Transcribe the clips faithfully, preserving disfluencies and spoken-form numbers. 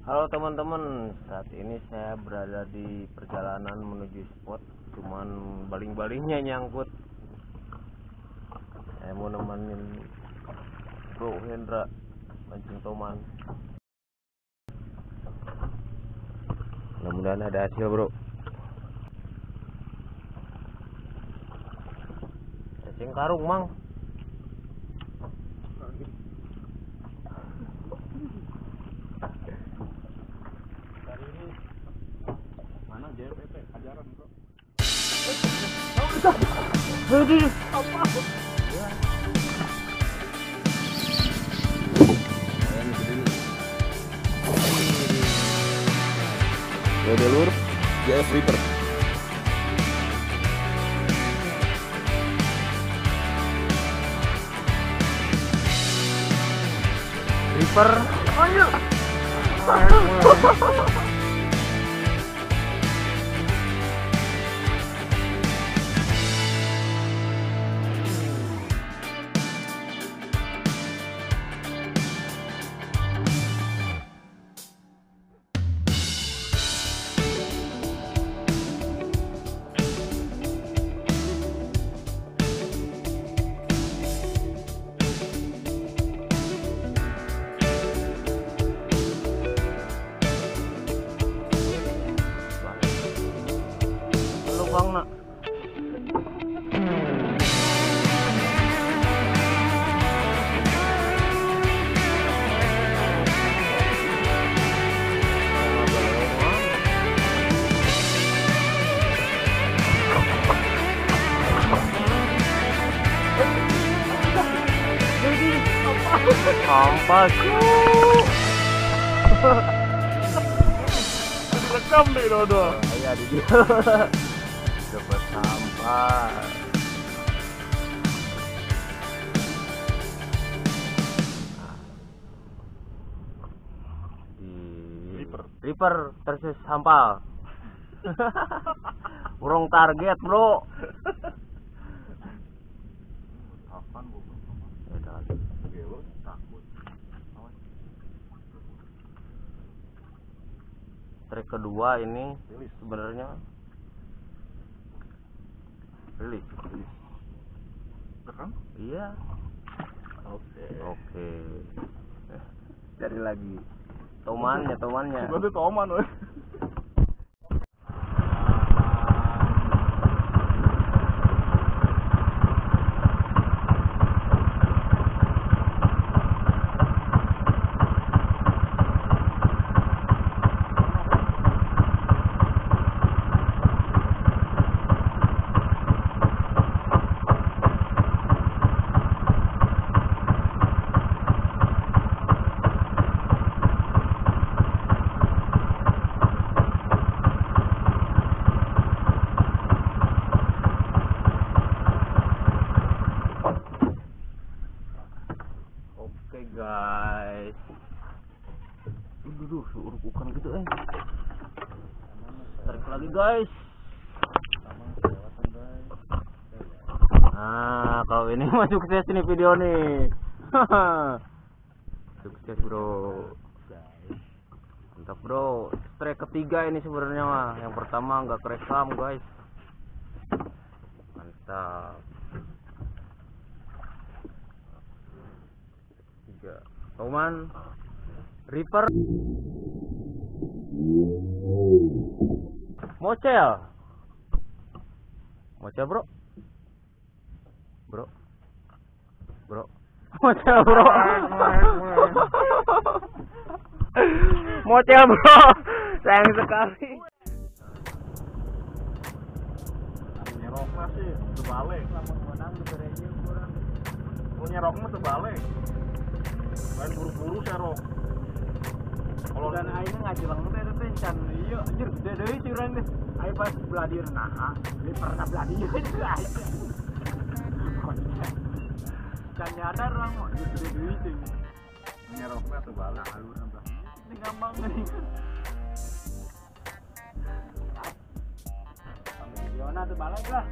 Halo teman-teman, saat ini saya berada di perjalanan menuju spot, cuman baling-balingnya nyangkut. Saya mau nemenin Bro Hendra mancing toman. Mudah-mudahan ada hasil, bro. Cacing karung, Mang. J P T ajaran, bro. Aduh, apa? Ya. Udah lur, J F Reaper. Reaper. Ayo. Bang nak. Ampas. Rekam nih Dodo. Ya di dia. Dapat sampah. Di Reaper. Reaper versus sampah. Burung target, bro. Kapan gua Ya udah. takut. Trek kedua ini sebenarnya rilis. Rilis. Rekam? Iya. Oke. Oke. Cari lagi. Tomannya, tomannya. Sebenarnya toman, weh. Oke guys. Aduh, uruk-urukan gitu eh. Tarik lagi guys. Nah, kalau ini mah sukses nih video nih. Sukses bro. Mantap bro. Strike ketiga ini sebenarnya mah. Yang pertama nggak kerekam guys. Mantap. Tiga. Toman. Reaper. Mocel. Mocel bro. Bro. Bro. Mocel bro. Mocel bro. Sayang sekali. Nyeroknya sih terbalik. Mau nyeroknya terbalik. Lain buru-buru serok. Kalau dan aing ngajelang teh teh can ieu anjir gede deui curang teh. Ai pas bladir nah, li pernah bladir aja. Can nyadar orang mah gede deui teh. Nyeroknya terbalik. Alur apa? Ini gampang nih. Videona tuh balik lah.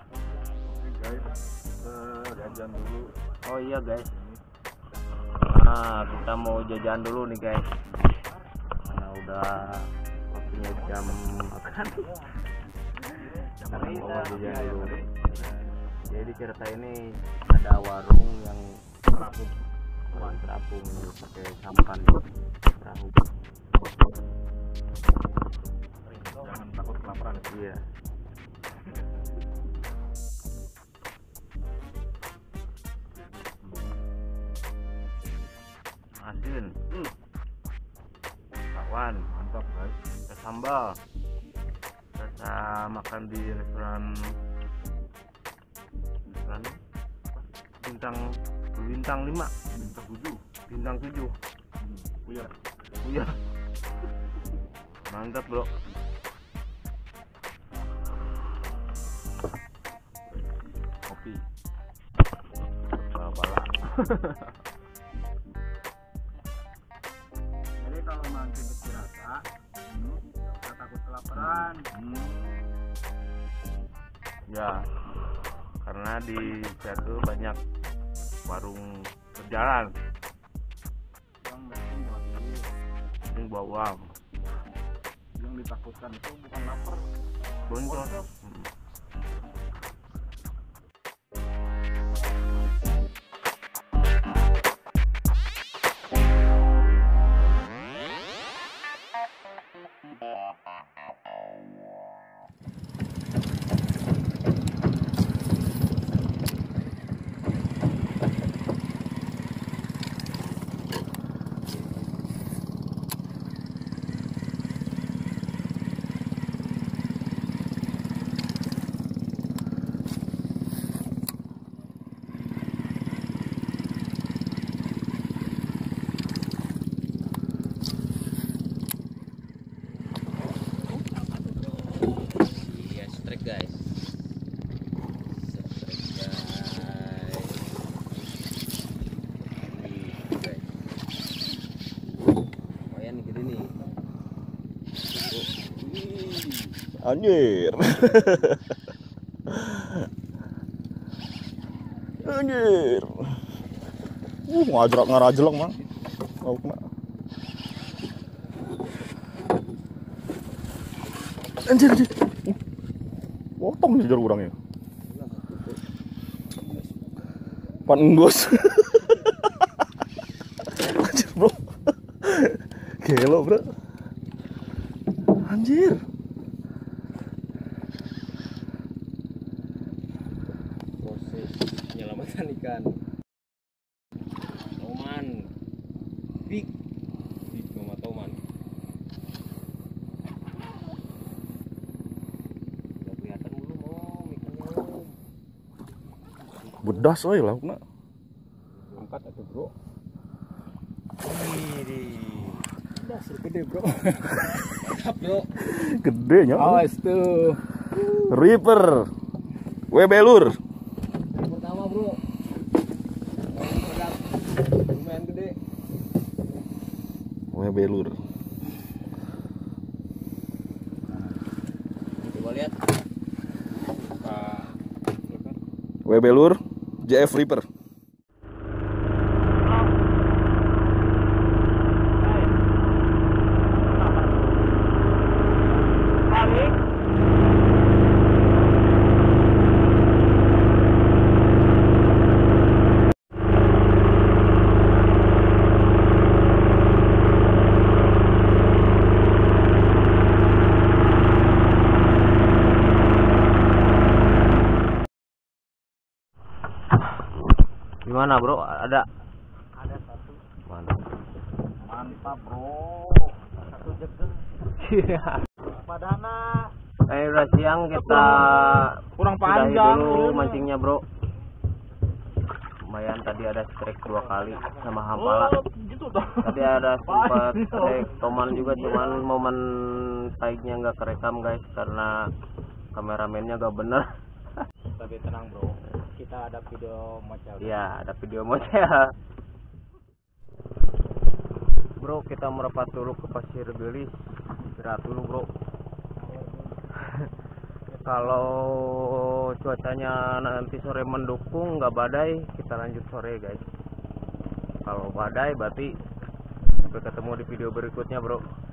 Oke guys, eh, jajan dulu. Oh iya guys. Nah, kita mau jajan dulu nih guys. Karena udah waktunya jam makan. Kita mau jajan dulu. Jadi cerita ini ada warung yang terapung, warung terapung pakai sampan perahu. Jangan takut kelaparan. Iya. Asin, hmm. kawan, Mantap guys. kita sambal, kita makan di restoran restoran bintang bintang lima, Bintang tujuh. bintang tujuh, Iya. iya, mantap bro. Kopi, bala-bala. Jadi kalau mancing ke Cirata, hmm, nggak usah takut kelaparan. Hmm. Ya, karena di situ banyak warung berjalan, Yang penting buat diri. ini bawa uang, Yang ditakutkan itu bukan lapar. boncos. Hmm. Iya, strike guys. Strike guys. Wih, guys. Lumayan nih gede nih. Wih. Anjir. Anjir. Uh, ngajrak ngarajeleng mang. Oh, kena. Anjir, anjir. Uh, potong nih jalur orangnya. Pan bos. Anjir, bro. Gelo, bro. Anjir. Proses penyelamatan ikan. Toman. Big. Big sama toman. Udah kelihatan belum om ikannya om. Bedas oi lah, kena. Angkat atuh bro. Wih, dasar gede bro. Mantap bro. Gedenya. Awas tuh. Reaper. Webelur. Pertama bro. Lumayan gede. Webelur. Coba lihat. Webelur J F Reaper. Gimana bro? Ada? Ada satu. Mantap. Mantap bro. Satu jegeng. Iya. Padahal Eh udah siang kita Kurang sudahi panjang. dulu mancingnya bro. Lumayan tadi ada strike dua kali sama hampala. Oh, gitu dah. Tadi ada sempat strike toman juga, cuman momen taiknya nggak kerekam guys karena kameramennya gak bener. tapi tenang bro. Kita ada video model. Iya, ada video model. Bro, kita merapat dulu ke Pasir Gelis. Istirahat dulu, bro. Kalau cuacanya nanti sore mendukung, nggak badai, kita lanjut sore, guys. Kalau badai berarti sampai ketemu di video berikutnya bro.